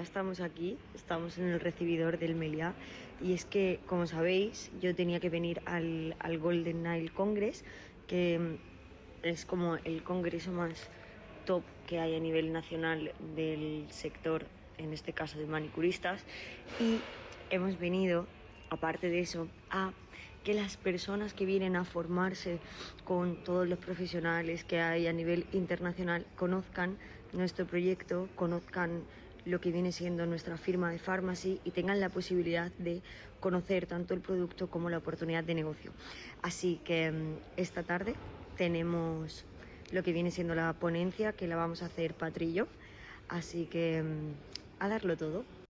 estamos aquí, estamos en el recibidor del Meliá y es que, como sabéis, yo tenía que venir al Golden Nile Congress, que es como el congreso más top que hay a nivel nacional del sector, en este caso de manicuristas, y hemos venido, aparte de eso, a que las personas que vienen a formarse con todos los profesionales que hay a nivel internacional conozcan nuestro proyecto, conozcan lo que viene siendo nuestra firma de Pharmacy y tengan la posibilidad de conocer tanto el producto como la oportunidad de negocio. Así que esta tarde tenemos lo que viene siendo la ponencia, que la vamos a hacer Patri y yo, así que a darlo todo.